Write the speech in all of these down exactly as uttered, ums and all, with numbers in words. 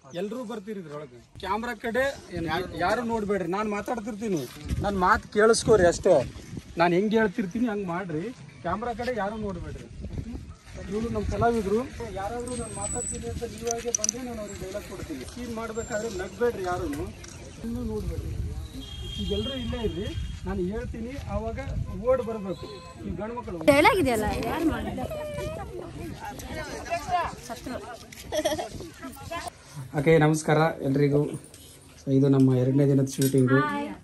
ಎಲ್ರೂ ಬರ್ತೀರಿ ಇದ್ರೊಳಗೆ. ಕ್ಯಾಮ್ರಾ ಕಡೆ ಯಾರು ನೋಡ್ಬೇಡ್ರಿ, ನಾನು ಮಾತಾಡ್ತಿರ್ತೀನಿ, ನನ್ನ ಮಾತು ಕೇಳಿಸ್ಕೋರಿ ಅಷ್ಟೇ. ನಾನು ಹೆಂಗೆ ಹೇಳ್ತಿರ್ತೀನಿ ಹಂಗೆ ಮಾಡ್ರಿ, ಕ್ಯಾಮ್ರಾ ಕಡೆ ಯಾರು ನೋಡ್ಬೇಡ್ರಿ. ಇವರು ನಮ್ಮ ಕಲಾವಿದರು, ಯಾರಾದರೂ ನಾನು ಮಾತಾಡ್ತೀನಿ ಅಂತ ನೀವಾಗೆ ಬಂದರೆ ನಾನು ಅವ್ರಿಗೆ ಡೈಲಾಗ್ ಕೊಡ್ತೀನಿ. ಸೀನ್ ಮಾಡಬೇಕಾದ್ರೆ ನಗ್ಬೇಡ್ರಿ, ಯಾರೂ ಇನ್ನೂ ನೋಡ್ಬೇಡ್ರಿ. ಈಗೆಲ್ಲರೂ ಇಲ್ಲೇ ಇರ್ರಿ, ನಾನು ಹೇಳ್ತೀನಿ ಆವಾಗ ಓಡ್ ಬರಬೇಕು. ಈ ಗಂಡು ಮಕ್ಕಳು ಡೈಲಾಗ್ ಇದೆಯಲ್ಲ, ಯಾರು ಮಾಡಿಲ್ಲ. ಓಕೆ, ನಮಸ್ಕಾರ ಎಲ್ರಿಗೂ. ಇದು ನಮ್ಮ ಎರಡನೇ ದಿನದ ಶೂಟಿಂಗು.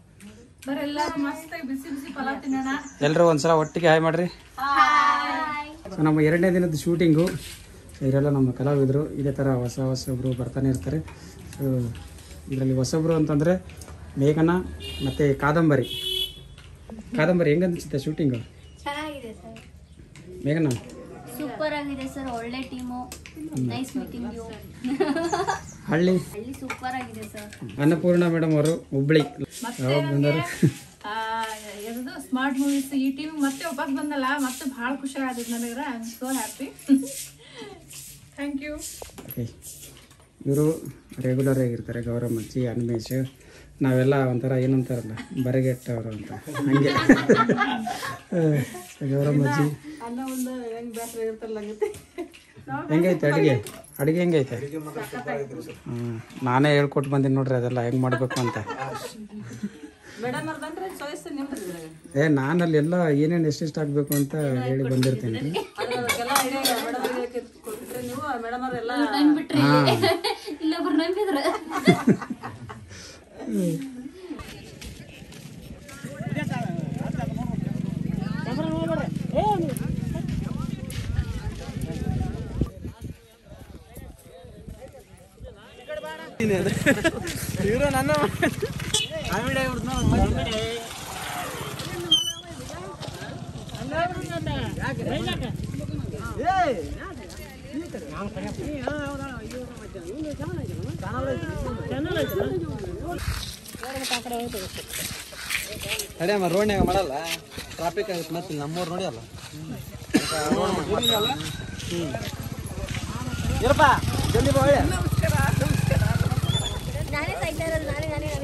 ಎಲ್ಲರೂ ಒಂದ್ಸಲ ಒಟ್ಟಿಗೆ ಹಾಯ್ ಮಾಡ್ರಿ. ಸೊ ನಮ್ಮ ಎರಡನೇ ದಿನದ ಶೂಟಿಂಗು, ಇವರೆಲ್ಲ ನಮ್ಮ ಕಲಾವಿದರು. ಇದೇ ಥರ ಹೊಸ ಹೊಸೊಬ್ಬರು ಬರ್ತಾನೆ ಇರ್ತಾರೆ. ಸೊ ಇದರಲ್ಲಿ ಹೊಸೊಬ್ಬರು ಅಂತಂದರೆ ಮೇಘನಾ ಮತ್ತು ಕಾದಂಬರಿ. ಕಾದಂಬರಿ ಹೆಂಗೆ ಅನಿಸುತ್ತೆ ಶೂಟಿಂಗು? ಚೆನ್ನಾಗಿದೆ ಸರ್. ಮೇಘನಾ ಸೂಪರ್ ಆಗಿದೆ ಸರ್, ಒಳ್ಳೆ ಟೀಮು, ನೈಸ್ ಮೀಟಿಂಗ್ ಯು. ಹಳ್ಳಿ ಹಳ್ಳಿ ಸೂಪರ್ ಆಗಿದೆ ಸರ್. ಅನ್ನಪೂರ್ಣ ಮೇಡಮ್ ಅವರು ಹುಬ್ಳಿ ಯಾವಾಗ ಬಂದರು? ಎರಡು ಸ್ಮಾರ್ಟ್ ಮೂವೀಸ್ ಈ ಟೀಮ್ ಮತ್ತೆ ವಾಪಸ್ ಬಂದಲ್ಲ, ಮತ್ತೆ ಭಾಳ ಖುಷಿ ಆಗಿದೆ ನನಗೆ. I am so happy. Thank you. Okay, ಇವರು ರೆಗ್ಯುಲರ್ ಆಗಿರ್ತಾರೆ, ಗೌರಮ್ಮಜ್ಜಿ, ಅನ್ಮೇಶ್. ನಾವೆಲ್ಲ ಒಂಥರ ಏನಂತಾರಲ್ಲ ಬರಗೆಟ್ಟವರು ಅಂತ, ಹಂಗೆ ಗೌರಮ್ಮಜ್ಜಿ. ಹೆಂಗೈತೆ ಅಡುಗೆ? ಅಡುಗೆ ಹೆಂಗೈತೆ? ಹ್ಞೂ, ನಾನೇ ಹೇಳ್ಕೊಟ್ಟು ಬಂದೀನಿ ನೋಡ್ರಿ ಅದೆಲ್ಲ ಹೆಂಗೆ ಮಾಡಬೇಕು ಅಂತ. ಏ ನಾನಲ್ಲಿ ಎಲ್ಲ ಏನೇನು ಎಷ್ಟೆಷ್ಟು ಆಗಬೇಕು ಅಂತ ಹೇಳಿ ಬಂದಿರ್ತೀನಿ ರೀ. ಇಲ್ಲೊಬ್ರು ನಂಬಿದ್ರು. ಇವರು ನನ್ನ ಅಮ್ಮ ರೋಡ್ನಾಗ ಮಾಡಲ್ಲ, ಟ್ರಾಫಿಕ್ ಆಗುತ್ತೆ. ಮತ್ತೆ ನಮ್ಮೂರು ನೋಡಿ ಅಲ್ಲ, ಹ್ಞೂ ಇರಪ್ಪ ಜಲ್ದಿ ಬಾ. ನಾನೇ ಸಾಯ್ತಾ ಇರೋದು, ನಾನೇ ನಾನೇ ನಾನೇ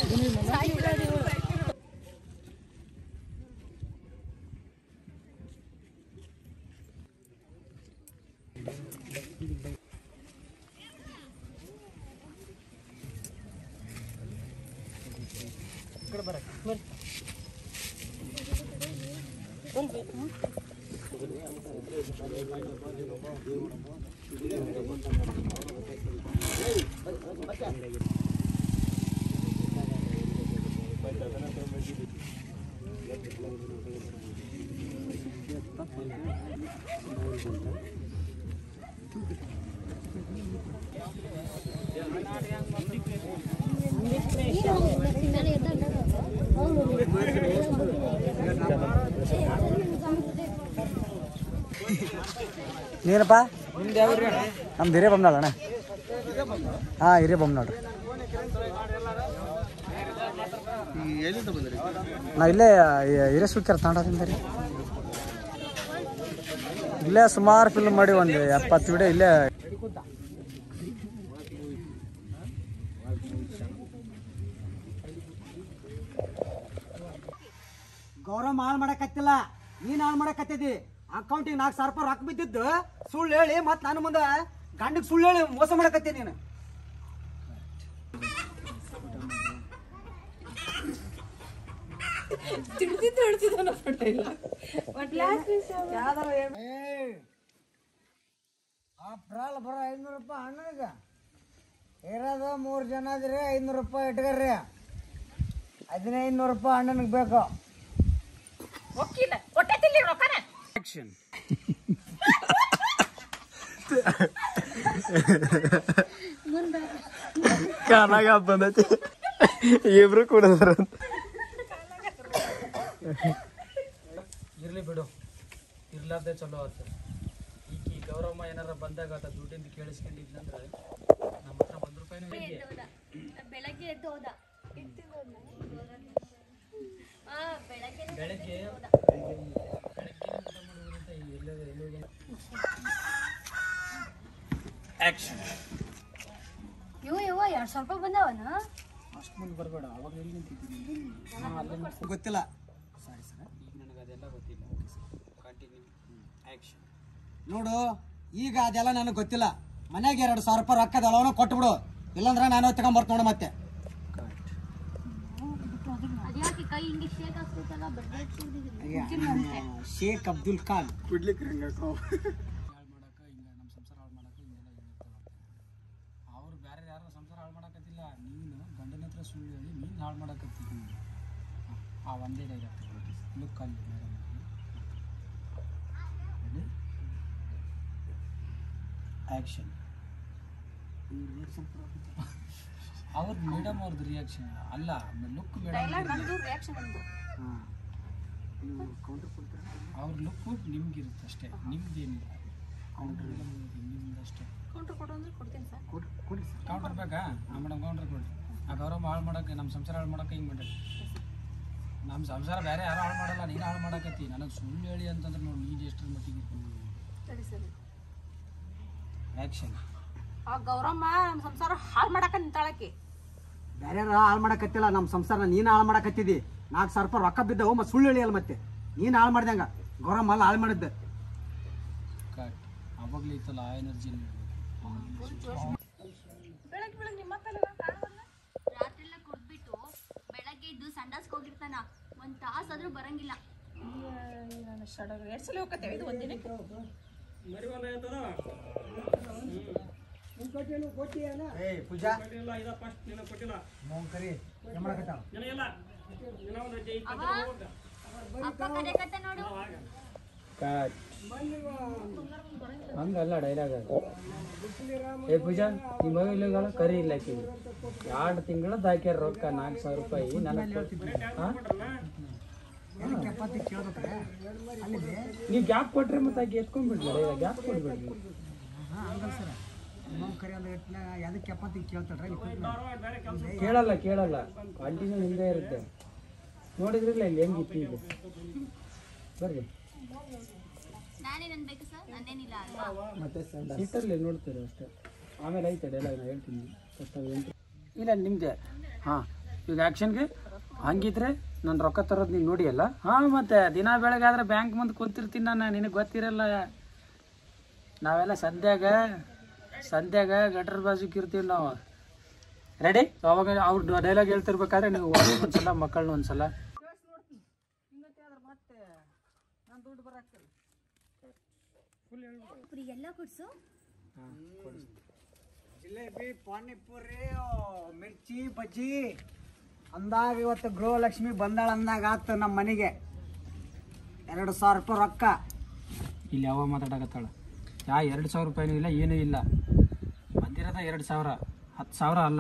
ನೀನಪ್ಪ ನಮ್ದು ಹಿರೇ ಬೊಮ್ಮನಾಳ ಅಣ್ಣ. ಹಾಂ, ಹಿರೇ ಬೊಮ್ಮನಾಳ. ನಾವು ಇಲ್ಲೇ ಹಿರೇ ಸುಳ್ಕ್ಯಾರ ತಾಂಡದಿಂದ ರೀ. ಇಲ್ಲೇ ಸುಮಾರು ಫಿಲ್ಮ್ ಮಾಡಿ ಒಂದು ಎಪ್ಪತ್ತು ವಿಡಿಯೋ ಇಲ್ಲೇ. ಗೌರವ್ ಹಾಳು ಮಾಡಕತ್ತಿಲ್ಲ, ನೀನ್ ಹಾಳು ಮಾಡಕತ್ತಿದ್ದಿ. ಅಕೌಂಟಿಗೆ ನಾಲ್ಕು ಸಾವಿರ ರೂಪಾಯಿ ರೊಕ್ಕ ಬಿದ್ದಿದ್ದು ಸುಳ್ಳು ಹೇಳಿ ಮತ್ ನಾನು ಮುಂದೆ ಗಂಡಿಗೆ ಸುಳ್ಳು ಹೇಳಿ ಮೋಸ ಮಾಡಕತ್ತಿ ನೀನು. ಬರೋ ಐನೂರು ರೂಪಾಯಿ ಅಣ್ಣನಿಗೆ ಇರೋದು ಮೂರು ಜನ ಅದ್ರಿ, ಐನೂರು ರೂಪಾಯಿ ಇಟ್ಕರ್ರಿ. ಹದಿನೈದು ರೂಪಾಯಿ ಅಣ್ಣನಿಗೆ ಬೇಕು. ಕಾಲಾಗ ಬಂದೈತಿ, ಇಬ್ರು ಕೂಡದಾರ. ಇರ್ಲಿ ಬಿಡು, ಇರ್ಲಾರ್ದೆ ಚಲೋ ಆತ. ಈಗ ಗೌರಮ್ಮ ಏನಾರ ಬಂದಾಗ ಆತ ದುಡ್ಡಿಂದ ಕೇಳಿಸ್ಕೊಂಡಿದ್ನಂದ್ರೆ ನಮ್ಮ ಹತ್ರ ಒಂದು ರೂಪಾಯಿನೂ ಬೆಳಗ್ಗೆ ಎದ್ದು ಹೋದ. ಬೆಳಗ್ಗೆ ಇವ್ರು ಎರಡ್ ಸಾವಿರ ರೂಪಾಯಿ ಬಂದವನ ಅಷ್ಟು ಮುಂದೆ ಬರಬೇಡ, ಅವಾಗ ಎಲ್ಲಿ ನಿಂತಿದ್ದೀನಿ ನಾನು ಅಲ್ಲೇ ಗೊತ್ತಿಲ್ಲ. ಸಾರಿ ಸರ್, ಈಗ ನನಗೆ ಅದೆಲ್ಲ ಗೊತ್ತಿಲ್ಲ. Continue action. ನೋಡು, ಈಗ ಅದೆಲ್ಲ ನನಗೆ ಗೊತ್ತಿಲ್ಲ. ಮನೆಗೆ ಎರಡು ಸಾವಿರ ರೂಪಾಯಿ ರೊಕ್ಕದಳವನ್ನ ಕೊಟ್ಬಿಡು, ಇಲ್ಲಾಂದ್ರೆ ನಾನು ತಗೊಂಬರ್ತ ನೋಡು. ಮತ್ತೆ ಅದ್ಯಾಕೆ ಕೈ ಹಿಂಗೆ ಶೇಕ್ ಆಗ್ತೈತಲ್ಲ, ಶೇಖ್ ಅಬ್ದುಲ್ ಖಾನ್ ಬಿಡ್ಲಿಕ್ಕೆ ರಂಗಕ್ಕೋ ಹಾಳು ಮಾಡಕ್ಕೆ ಹಿಂಗೆ ನಮ್ಮ ಸಂಸಾರ ಹಾಳು ಮಾಡಕ್ಕೆ ಹಿಂಗೆಲ್ಲ ಹೇಳ್ತಾ ಅವ್ರು ಬೇರೆ ಯಾರು ಸಂಸಾರ ಹಾಳು ಮಾಡಕತ್ತಿಲ್ಲ, ನೀನು ಗಂಡನ ಹತ್ರ ಸುಳ್ಳು ಹೇಳಿ ನೀನು ಹಾಳು ಮಾಡಕತ್ತಿದ್ದೀನಿ. ಆ ಒಂದೇ ಡೈಲಾಗ್ ಲುಕ್ ಅಲ್ಲಿ ಆ್ಯಕ್ಷನ್. ಅವ್ರದ್ದು ಮೇಡಮ್ ಅವ್ರದ್ದು ರಿಯಾಕ್ಷನ್ ಅಲ್ಲ, ಲುಕ್ ಮೇಡಮ್ ಅವ್ರ ಲುಕ್ಕು ನಿಮ್ಗಿರುತ್ತೆ ಅಷ್ಟೇ, ನಿಮ್ದೇನಿಲ್ಲ. ಕೌಂಟ್ರ್ ನಿಮ್ದು ಅಷ್ಟೇ. ಕೌಂಟ್ರ್ ಬೇಕಾ? ಹಾಂ ಮೇಡಮ್ ಕೌಂಟ್ರ್ ಕೊಡ್ರಿ. ಆ ಗೌರವ ಹಾಳು ಮಾಡೋಕ್ಕೆ, ನಮ್ಮ ಸಂಸಾರ ಹಾಳು ಮಾಡೋಕೆ ಹಿಂಗೆ ಮಾಡಿ. ನಮ್ಮ ಸಂಸಾರ ಬೇರೆ ಯಾರು ಹಾಳು ಮಾಡಲ್ಲ, ನೀನು ಹಾಳು ಮಾಡಕತ್ತಿ. ನನಗೆ ಸುಳ್ಳು ಹೇಳಿ ಅಂತಂದ್ರೆ ನೋಡಿ ನೀನು ಎಷ್ಟರ ಮಟ್ಟಿಗೆ ಆ್ಯಕ್ಷನ್. ಆ ಗೌರಮ್ಮ ನಮ್ಮ ಸಂಸಾರ ಹಾಳು ಮಾಡಕ ನಿಂತಾಳಕ್ಕೆ. ಬೇರೆ ಹಾಳು ಮಾಡಕತ್ತಿಲ್ಲ, ನಮ್ಮ ಸಂಸಾರ ನೀನು ಹಾಳು ಮಾಡಕತ್ತಿದ್ದಿ. ನಾಲ್ಕು ಸಾವಿರ ರೂಪಾಯಿ ರೊಕ್ಕ ಬಿದ್ದವು, ಮತ್ತೆ ಸುಳ್ಳು ಹೇಳಿಯಲ್ಲ. ಮತ್ತೆ ನೀನು ಹಾಳು ಮಾಡ್ದಂಗ ಗೌರಮ್ಮ ಅಲ್ಲ ಹಾಳು ಮಾಡಿದ್ದೆ. ಕಟ್ ಅವಾಗಲೇ ಇತ್ತಲ್ಲ ಆ ಎನರ್ಜಿ. ಬೆಳಗ್ಗೆ ಬೆಳಗ್ಗೆ ನಿಮ್ಮ ರಾತ್ರಿ ಎಲ್ಲ ಕುಡ್ಬಿಟ್ಟು ಬೆಳಗ್ಗೆ ಇದ್ದು ಸಂಡಾಸ್ಗೆ ಹೋಗಿರ್ತಾನ, ಒಂದ್ ತಾಸಾದ್ರೂ ಬರಂಗಿಲ್ಲ. ಎರಡು ಸಲ ಹೋಗತ್ತೇವೆ ಇದು ಒಂದಿನಕ್ಕೆ. ಪೂಜಾ ಕರಿ ಅಪ್ಪ ಕರೆಕತ್ತ ನೋಡು. ಹಂಗಲ್ಲ ಡೈಲಾಗ್. ಏ ಪೂಜಾ, ನಿಮ್ಮ ಮಗ ಇಲ್ಲಗಳ ಕರಿ ಇಲ್ಲಕ್ಕೆ ಎರಡು ತಿಂಗಳದ್ದು ಹಾಕ್ಯಾರ ರೊಕ್ಕ ನಾಲ್ಕು ಸಾವಿರ ರೂಪಾಯಿ ನನಗೆ. ನೀವು ಗ್ಯಾಪ್ ಕೊಟ್ರೆ ಮತ್ತೆ ಆಕೆ ಎತ್ಕೊಂಡ್ಬಿಡ್ಲಿ, ಗ್ಯಾಪ್ ಕೊಡ್ಬೇಡ್ರಿ. ಕೇಳಲ್ಲ ಕೇಳಲ್ಲ ಕಂಟಿನ್ಯೂ ಹಿಂದೆ ಇರುತ್ತೆ. ನೋಡಿದ್ರಿಲ್ಲ ಇಲ್ಲಿ ಹೆಂಗಿತ್ತು ಈಗ. ಬರ್ರಿ ನಾನೇ ನನ್ ಬೇಕು ಸರ್, ನನ್ನೇನಿಲ್ಲ ಅಲ್ವಾ? ಮತ್ತೆ ಸೀಟಲ್ಲಿ ನೋಡ್ತೀರಿ ಅಷ್ಟೇ. ಆಮೇಲೆ ಐತೆ ಡೈಲಾಗ್ ನಾನು ಹೇಳ್ತೀನಿ ಫಸ್ಟ್ ಅದು ಇಲ್ಲ ನಿಮ್ಮದೇ. ಹಾಂ ಈಗ ಆ್ಯಕ್ಷನ್ಗೆ ಹಂಗಿದ್ರೆ ನಾನು ರೊಕ್ಕ ತರೋದು ನೀನು ನೋಡಿಯಲ್ಲ. ಹಾಂ ಮತ್ತೆ ದಿನ ಬೆಳಗ್ಗೆ ಆದರೆ ಬ್ಯಾಂಕ್ ಮುಂದೆ ಕೂತಿರ್ತೀನಿ ನಾನು, ನಿನಗೆ ಗೊತ್ತಿರಲ್ಲ. ನಾವೆಲ್ಲ ಸಂಧ್ಯಾಗ ಸಂಧ್ಯಾಗ ಗಟ್ರ ಬಾಜುಕ್ ಇರ್ತೀವಿ ನಾವು. ರೆಡಿ? ಅವಾಗ ಅವ್ರು ಡೈಲಾಗ್ ಹೇಳ್ತಿರ್ಬೇಕಾದ್ರೆ ನೀವು ಒಂದ್ಸಲ ಮಕ್ಕಳನ್ನ ಒಂದ್ಸಲ ಎಲ್ಲ ಕೊಡ್ಸು. ಜಿಲೇಬಿ, ಪಾನಿಪುರಿ, ಮಿರ್ಚಿ ಬಜ್ಜಿ ಅಂದಾಗ ಇವತ್ತು ಗೃಹಲಕ್ಷ್ಮಿ ಬಂದಾಳ ಅಂದಾಗ ಆತ ನಮ್ಮ ಮನೆಗೆ ಎರಡು ಸಾವಿರ ರೂಪಾಯಿ ರೊಕ್ಕ. ಇಲ್ಲಿ ಯಾವ ಮಾತಾಡಕತ್ತಾಳ? ಯಾ ಎರಡು ಸಾವಿರ ರೂಪಾಯಿನೂ ಇಲ್ಲ, ಏನೂ ಇಲ್ಲ. ಬಂದಿರೋದ ಎರಡು ಸಾವಿರ, ಹತ್ತು ಸಾವಿರ ಅಲ್ಲ.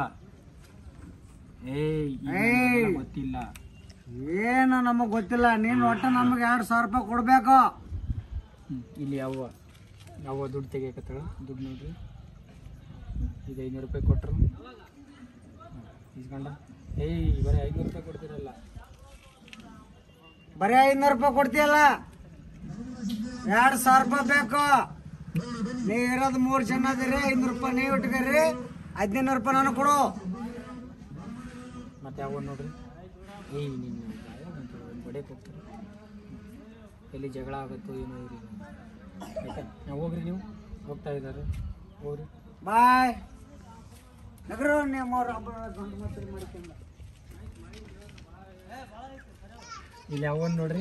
ಏಯ್ ಗೊತ್ತಿಲ್ಲ ಏನು ನಮಗೆ ಗೊತ್ತಿಲ್ಲ. ನೀನು ಒಟ್ಟು ನಮಗೆ ಎರಡು ಸಾವಿರ ರೂಪಾಯಿ ಕೊಡಬೇಕು. ಇಲ್ಲಿ ಯಾವ ಯಾವ ದುಡ್ಡು ತೆಗಿಯಕತ್ತಾಳ? ದುಡ್ಡು ನೋಡ್ರಿ, ಈಗ ಐನೂರು ರೂಪಾಯಿ ಕೊಟ್ಟರು ಇಸ್ಕೊಂಡ. ಏಯ್ ಬರೀ ಐನೂರು ರೂಪಾಯಿ ಕೊಡ್ತಿರಲ್ಲ. ಬರೀ ಐನೂರು ರೂಪಾಯಿ ಕೊಡ್ತೀಯಲ್ಲ, ಎರಡು ಸಾವಿರ ರೂಪಾಯಿ ಬೇಕು. ನೀವು ಇರೋದು ಮೂರು ಜನ ಅದೀರಿ, ಐನೂರು ರೂಪಾಯಿ ನೀವು ಇಟ್ಕೊರಿ, ಹದಿನೈದು ರೂಪಾಯಿ ನಾನು ಕೊಡು. ಮತ್ತೆ ಯಾವ ನೋಡ್ರಿ. ಏಯ್ ನಿನ್ನ ಬಡಿಯಕ್ಕೆ ಹೋಗ್ತಾರೆ, ಎಲ್ಲಿ ಜಗಳ ಆಗುತ್ತೋ ಏನೋ ಇರಿ. ಆಯ್ತಾ? ನಾವು ಹೋಗ್ರಿ, ನೀವು ಹೋಗ್ತಾ ಇದ್ದಾರೆ ಹೋಗ್ರಿ. ಬಾಯ್ ನಗರ ನಿಮ್ಮವ್ರು ಒಬ್ಬರು ಗಂಡು ಮಾತ್ರ ಮಾಡ್ಕೊಂಡು ಇಲ್ಲಿ ಯಾವನ್ ನೋಡ್ರಿ,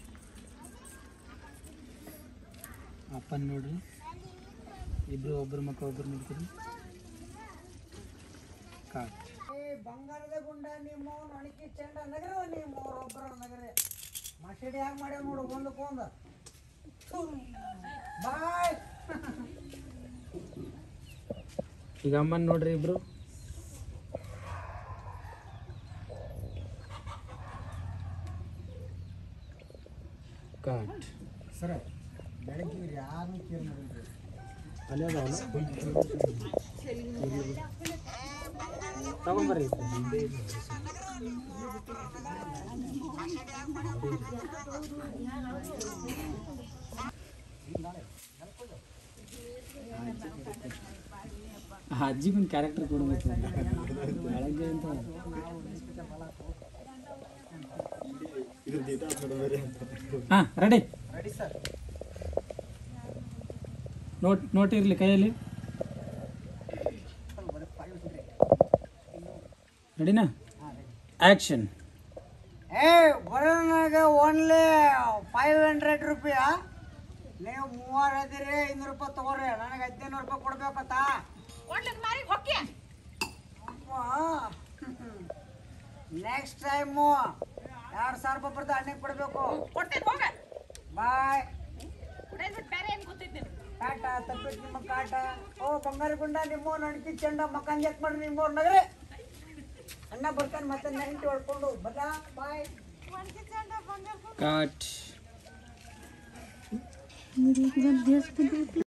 ಅಪ್ಪನ್ ನೋಡ್ರಿ, ಇಬ್ರು ಒಬ್ರು ಮಕ್ಕಳು ಒಬ್ರು ನೋಡ್ತೀರಿ. ಕಾಟ್ ಬಂಗಾರದ ಗುಂಡ ನಿಮ್ಮ ಅಣಕಿ ಚಂಡ ನಗರ ನಿಮ್ಮವ್ರು ಒಬ್ಬರು ನಗರ ಮಸೀಡಿ ಹ್ಯಾಂಗ ಮಾಡ್ಯಾವ ನೋಡು ಒಂದಕ್ಕೊಂದ. ಬಾಯ್ ಈಗ ಅಮ್ಮನ್ ನೋಡ್ರಿ ಇಬ್ರು. ಕಾಟ್ ಸರ್ ಬೆಳಗ್ಗೆ ಇವ್ರು ಯಾರನ್ನೂ ಕೇರ್ ಮಾಡಿದ್ರಿ. ಅಲ್ಲೇ ತಗೊಂಬರ್ರಿ. ಆ ಅಜ್ಜಿಗೊಂದು ಕ್ಯಾರೆಕ್ಟರ್ ಕೊಡ್ಬೇಕು ಬೆಳಗ್ಗೆ ಅಂತ ಹಾಂ ready ready sir. Note note ಇರಲಿ ಕೈಯಲ್ಲಿ. ರೆಡಿನಾ? ಆ್ಯಕ್ಷನ್. ಏ ಬರೋನಾಗ ಓನ್ಲಿ ಫೈವ್ ಹಂಡ್ರೆಡ್ ರೂಪಾಯಿ. ನೀವು ಮೂವರು ಅದಿರಿ, ಐನೂರು ರೂಪಾಯಿ ತಗೋರಿ. ನನಗೆ ಹದಿನೈದು ರೂಪಾಯಿ ಕೊಡ್ಬೇಕತ್ತ. ನೆಕ್ಸ್ಟ್ ಟೈಮು ಎರಡು ಸಾವಿರ ರೂಪಾಯಿ ಬರ್ತಾ ಅಣ್ಣಗೆ ಕೊಡಬೇಕು. ಬಾಯ್. ಕಾಟ ತಪ್ಪಿಟ್ಟು ನಿಮ್ಮ ಕಾಟ. ಓ ಬಂಗಾರ ಗುಂಡ ನಿಮ್ಮ ನಡ್ಕಿ ಚಂಡ ಮಕ್ಕಂಗೆ ಯಾಕೆ ಮಾಡ್ರಿ ನಿಮ್ಮವ್ರ ನಗರಿ. ಅಣ್ಣ ಬರ್ತಾನೆ ಮತ್ತೆ ನೈಂಟಿ ಹೊಡ್ಕೊಂಡು ಬದಾ. ಬಾಯ್. ಕಟ್.